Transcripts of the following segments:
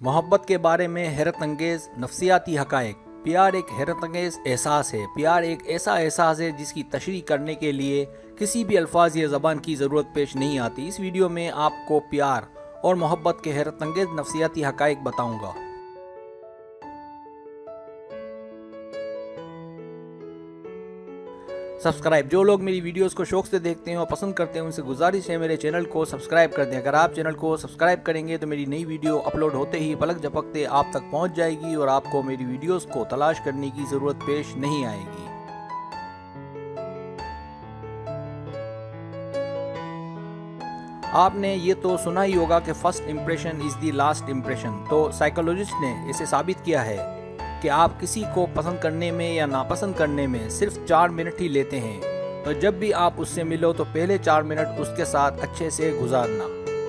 मोहब्बत के बारे में हैरत अंगेज नफ्सियाती हकायक। प्यार एक हैरत अंगेज एहसास है। प्यार एक ऐसा एहसास है जिसकी तशरीह करने के लिए किसी भी अल्फाज या ज़बान की ज़रूरत पेश नहीं आती। इस वीडियो में आपको प्यार और मोहब्बत के हैरत अंगेज नफ्सियाती हकायक बताऊंगा। सब्सक्राइब, जो लोग मेरी वीडियोस को शौक से देखते हैं और पसंद करते हैं उनसे गुजारिश है मेरे चैनल को सब्सक्राइब कर दें। अगर आप चैनल को सब्सक्राइब करेंगे तो मेरी नई वीडियो अपलोड होते ही पलक झपकते आप तक पहुंच जाएगी और आपको मेरी वीडियोस को तलाश करने की ज़रूरत पेश नहीं आएगी। आपने ये तो सुना ही होगा कि first impression is the last impression. तो साइकोलॉजिस्ट ने इसे साबित किया है कि आप किसी को पसंद करने में या नापसंद करने में सिर्फ 4 मिनट ही लेते हैं। तो जब भी आप उससे मिलो तो पहले 4 मिनट उसके साथ अच्छे से गुजारना।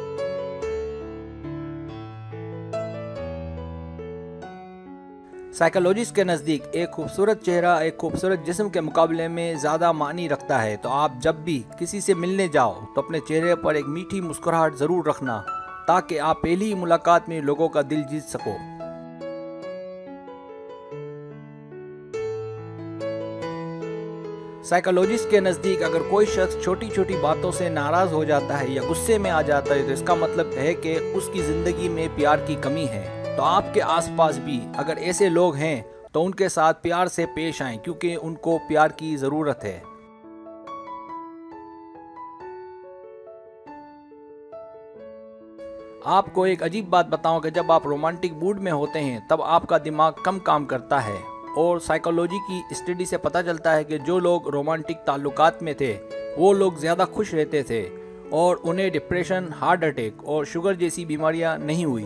साइकोलॉजिस्ट के नज़दीक एक खूबसूरत चेहरा एक खूबसूरत जिस्म के मुकाबले में ज़्यादा मानी रखता है। तो आप जब भी किसी से मिलने जाओ तो अपने चेहरे पर एक मीठी मुस्कुराहट ज़रूर रखना ताकि आप पहली मुलाकात में लोगों का दिल जीत सको। साइकोलॉजिस्ट के नज़दीक अगर कोई शख्स छोटी छोटी बातों से नाराज़ हो जाता है या गुस्से में आ जाता है तो इसका मतलब है कि उसकी ज़िंदगी में प्यार की कमी है। तो आपके आसपास भी अगर ऐसे लोग हैं तो उनके साथ प्यार से पेश आएं क्योंकि उनको प्यार की ज़रूरत है। आपको एक अजीब बात बताऊं कि जब आप रोमांटिक मूड में होते हैं तब आपका दिमाग कम काम करता है और साइकोलॉजी की स्टडी से पता चलता है कि जो लोग रोमांटिक ताल्लुकात में थे वो लोग ज़्यादा खुश रहते थे और उन्हें डिप्रेशन, हार्ट अटैक और शुगर जैसी बीमारियां नहीं हुई।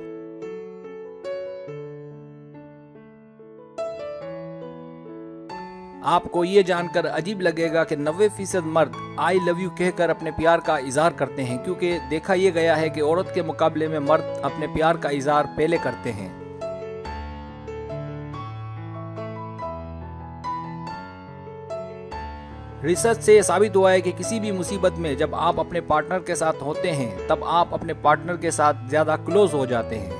आपको ये जानकर अजीब लगेगा कि 90% मर्द आई लव यू कहकर अपने प्यार का इजहार करते हैं क्योंकि देखा यह गया है कि औरत के मुकाबले में मर्द अपने प्यार का इजहार पहले करते हैं। रिसर्च से साबित हुआ है कि किसी भी मुसीबत में जब आप अपने पार्टनर के साथ होते हैं तब आप अपने पार्टनर के साथ ज्यादा क्लोज हो जाते हैं।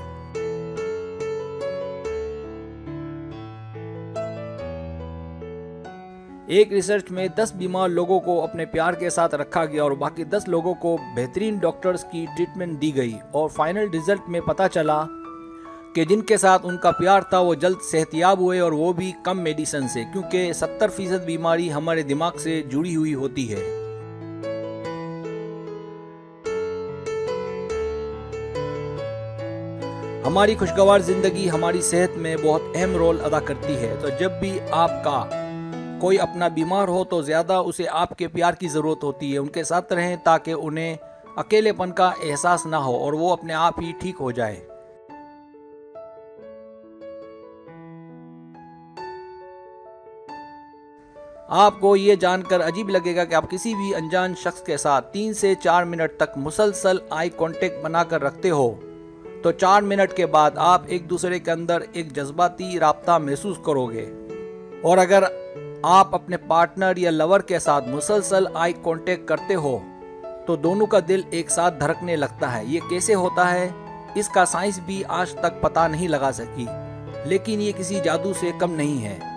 एक रिसर्च में 10 बीमार लोगों को अपने प्यार के साथ रखा गया और बाकी 10 लोगों को बेहतरीन डॉक्टर्स की ट्रीटमेंट दी गई और फाइनल रिजल्ट में पता चला कि जिनके साथ उनका प्यार था वो जल्द सेहतयाब हुए और वो भी कम मेडिसिन से, क्योंकि 70% बीमारी हमारे दिमाग से जुड़ी हुई होती है। हमारी खुशगवार जिंदगी हमारी सेहत में बहुत अहम रोल अदा करती है। तो जब भी आपका कोई अपना बीमार हो तो ज़्यादा उसे आपके प्यार की ज़रूरत होती है। उनके साथ रहें ताकि उन्हें अकेलेपन का एहसास ना हो और वो अपने आप ही ठीक हो जाए। आपको ये जानकर अजीब लगेगा कि आप किसी भी अनजान शख्स के साथ 3 से 4 मिनट तक मुसलसल आई कांटेक्ट बनाकर रखते हो तो 4 मिनट के बाद आप एक दूसरे के अंदर एक जज्बाती राब्ता महसूस करोगे। और अगर आप अपने पार्टनर या लवर के साथ मुसलसल आई कांटेक्ट करते हो तो दोनों का दिल एक साथ धड़कने लगता है। ये कैसे होता है इसका साइंस भी आज तक पता नहीं लगा सकी, लेकिन ये किसी जादू से कम नहीं है।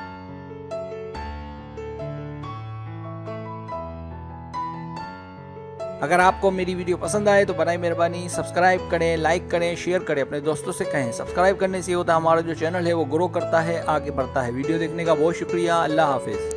अगर आपको मेरी वीडियो पसंद आए तो बनाई मेहरबानी सब्सक्राइब करें, लाइक करें, शेयर करें, अपने दोस्तों से कहें। सब्सक्राइब करने से होता है हमारा जो चैनल है वो ग्रो करता है, आगे बढ़ता है। वीडियो देखने का बहुत शुक्रिया। अल्लाह हाफिज़।